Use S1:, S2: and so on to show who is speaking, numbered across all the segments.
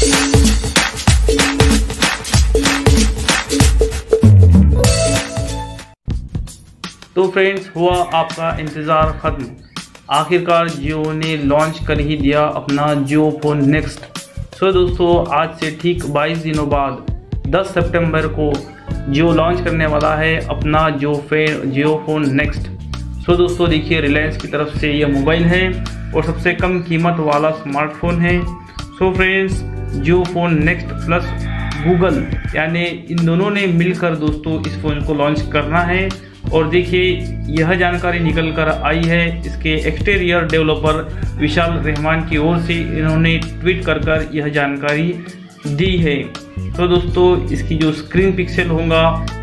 S1: तो फ्रेंड्स, हुआ आपका इंतज़ार ख़त्म। आखिरकार जियो ने लॉन्च कर ही दिया अपना जियो फोन नेक्स्ट। सो दोस्तों, आज से ठीक 22 दिनों बाद 10 सितंबर को जियो लॉन्च करने वाला है अपना जियो फोन नेक्स्ट। सो दोस्तों देखिए, रिलायंस की तरफ से यह मोबाइल है और सबसे कम कीमत वाला स्मार्टफोन है। So friends, Jio phone next plus Google यानी इन दोनों ने मिलकर दोस्तों इस फ़ोन को लॉन्च करना है। और देखिए, यह जानकारी निकल कर आई है इसके एक्सटीरियर डेवलपर विशाल रहमान की ओर से। इन्होंने ट्वीट कर यह जानकारी दी है। तो दोस्तों, इसकी जो स्क्रीन पिक्सल होगा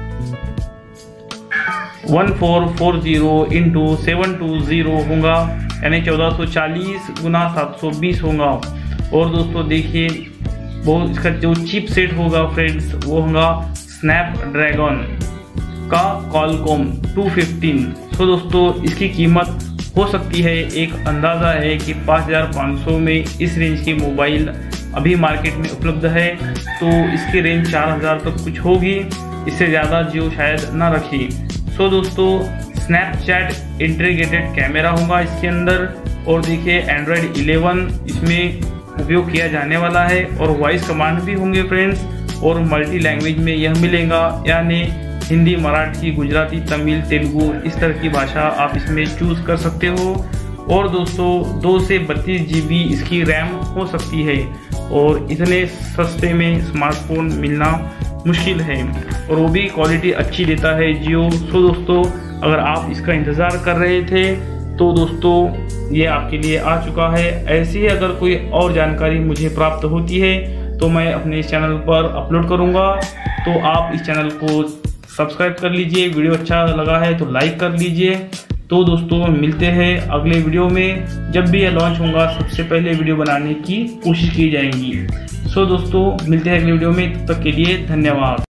S1: 1440x720 होगा, यानी 1440x720 होगा। और दोस्तों देखिए, वो इसका जो चिप सेट होगा फ्रेंड्स, वो होगा स्नैपड्रैगन का कॉलकॉम 215। सो दोस्तों, इसकी कीमत हो सकती है, एक अंदाज़ा है कि 5500 में इस रेंज की मोबाइल अभी मार्केट में उपलब्ध है। तो इसकी रेंज 4000 तक कुछ होगी, इससे ज़्यादा जियो शायद ना रखी। सो दोस्तों, स्नैपचैट इंटीग्रेटेड कैमरा होगा इसके अंदर। और देखिए, एंड्रॉयड 11 इसमें उपयोग किया जाने वाला है और वॉइस कमांड भी होंगे फ्रेंड्स। और मल्टी लैंग्वेज में यह मिलेगा, यानी हिंदी, मराठी, गुजराती, तमिल, तेलुगु, इस तरह की भाषा आप इसमें चूज़ कर सकते हो। और दोस्तों 2 से 32 GB इसकी रैम हो सकती है। और इतने सस्ते में स्मार्टफोन मिलना मुश्किल है, और वो भी क्वालिटी अच्छी देता है जियो। सो दोस्तों, अगर आप इसका इंतज़ार कर रहे थे तो दोस्तों ये आपके लिए आ चुका है। ऐसी ही अगर कोई और जानकारी मुझे प्राप्त होती है तो मैं अपने इस चैनल पर अपलोड करूँगा। तो आप इस चैनल को सब्सक्राइब कर लीजिए, वीडियो अच्छा लगा है तो लाइक कर लीजिए। तो दोस्तों, मिलते हैं अगले वीडियो में। जब भी यह लॉन्च होगा सबसे पहले वीडियो बनाने की कोशिश की जाएगी। सो दोस्तों, मिलते हैं अगले वीडियो में, तब तक के लिए धन्यवाद।